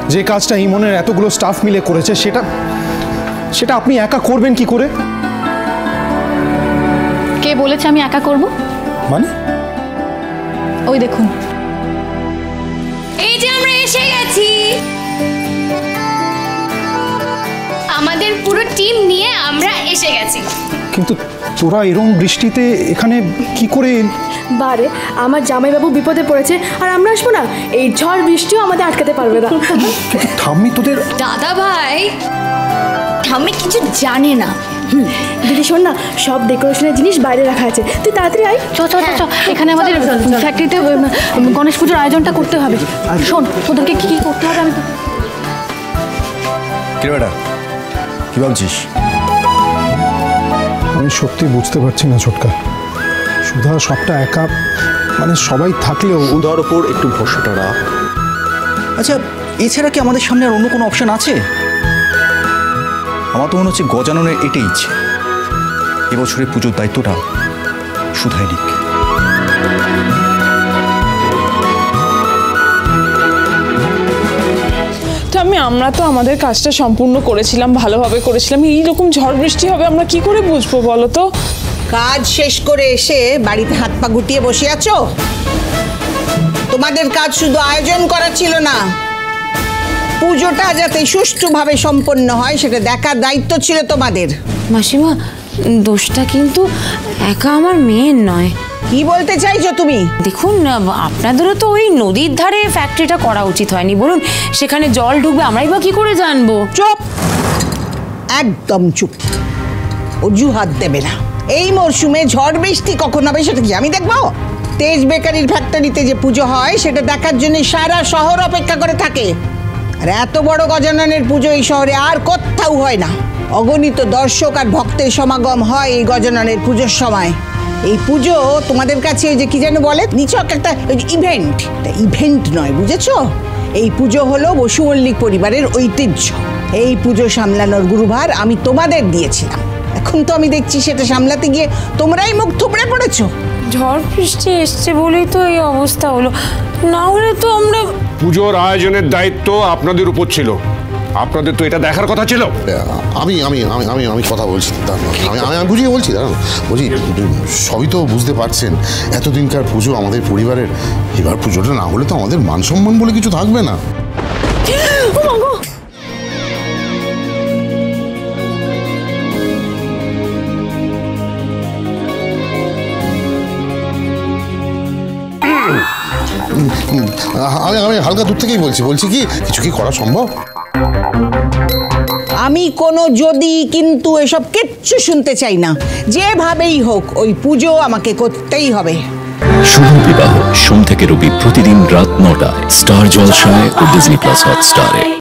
যে কাজটা ইমনের এতগুলো স্টাফ মিলে করেছে সেটা সেটা আপনি একা করবেন কি করে? কে বলেছে আমি একা করব? মানে ওই দেখুন, এই যে আমরা এসে গেছি, আমাদের পুরো টিম নিয়ে আমরা এসে গেছি। কিন্তু তোরা এরকম বৃষ্টিতে এখানে কি করে? বারে আমার জামাইবাবু বিপদে পড়েছে আর আমরা আসবো না? এই ঝড় বৃষ্টিও আমাদের আটকাতে পারবে না। ঠাম্মি তোদের দাদা ভাই ঠাম্মি কিছু জানে না। দিদি শোন না, সব ডেকোরেশনের জিনিস বাইরে রাখা আছে, তুই তাড়াতাড়ি আয়। চ চ চ, এখানে আমাদের ফ্যাক্টরিতে গণেশ পুজোর আয়োজনটা করতে হবে। শোন, তোদেরকে কি কি করতে হবে আমি কি বেটা কি ভাবছিস? আমি সত্যি বুঝতে পারছি না ছোটকা, সুধা সবটা একা, মানে সবাই থাকলেও সুধার ওপর একটু ভরসাটা রাখ। আচ্ছা, এছাড়া কি আমাদের সামনে আর অন্য কোনো অপশন আছে? আমার তো মনে হচ্ছে গজাননের এটাই ইচ্ছে, এবছরের পুজোর দায়িত্বটা সুধাই নিক। আমরা তো আমাদের কাজটা সম্পূর্ণ করেছিলাম, ভালোভাবে করেছিলাম। এইরকম ঝড় বৃষ্টি হবে আমরা কি করে বুঝবো বলো তো? কাজ শেষ করে এসে বাড়িতে হাত পা গুটিয়ে বসে আছো? তোমাদের কাজ শুধু আয়োজন করা ছিল না, পুজোটা যাতে সুষ্ঠুভাবে সম্পন্ন হয় সেটা দেখার দায়িত্ব ছিল তোমাদের। মাসিমা, দোষটা কিন্তু একা আমার মেয়ের নয়। কি বলতে চাইছো তুমি? দেখুন, আপনাদেরও তো ওই নদীর ধারে ফ্যাক্টরিটা করা উচিত হয়নি। বলুন, সেখানে জল ঢুকবে, আমরাই বা কি করে জানবো? চুপ, একদম চুপ, অজুহাত দেবে না। এই মরশুমে ঝড় বৃষ্টি কখন হবে সেটা কি আমি দেখবো? তেজ বেকারির ফ্যাক্টরিতে যে পুজো হয় সেটা দেখার জন্য সারা শহর অপেক্ষা করে থাকে। আর এত বড় গজাননের পুজো এই শহরে আর কোথাও হয় না। অগণিত দর্শক আর ভক্তের সমাগম হয় এই গজাননের পুজোর সময়। এই পুজো তোমাদের কাছে ওই যে কি যেন বলে, নিছক একটা ইভেন্ট, ইভেন্ট নয়, বুঝেছো? এই পুজো হলো বসু মল্লিক পরিবারের ঐতিহ্য। এই পুজো সামলানোর গুরুভার আমি তোমাদের দিয়েছিলাম, এখন তো আমি দেখছি সেটা সামলাতে গিয়ে তোমরাই মুখ থুবড়ে পড়েছো। ঝড় বৃষ্টি এসছে বলেই তো এই অবস্থা হলো, না হলে তো আমরা। পুজোর আয়োজনের দায়িত্ব আপনাদের উপর ছিল, আপনাদের তো এটা দেখার কথা ছিল। আমি আমি আমি আমি আমি কথা বলছি, আমি বুঝিয়ে বলছি। দাঁড়ান, বলছি সবই তো বুঝতে পারছেন, এতদিনকার পুজো আমাদের পরিবারের, এবার পুজোটা না হলে তো আমাদের মান সম্মান বলে কিছু থাকবে না। আমি হালকা দূর থেকেই বলছি কি কিছু কি করা সম্ভব? আমি কোনো যদি কিন্তু এসব কিচ্ছু শুনতে চাই না। যেভাবেই হোক ওই পুজো আমাকে করতেই হবে। শুভ বিবাহ সোম থেকে রবি প্রতিদিন রাত ৯টায় স্টার জলসায় ও ডিজনি প্লাস হটস্টারে।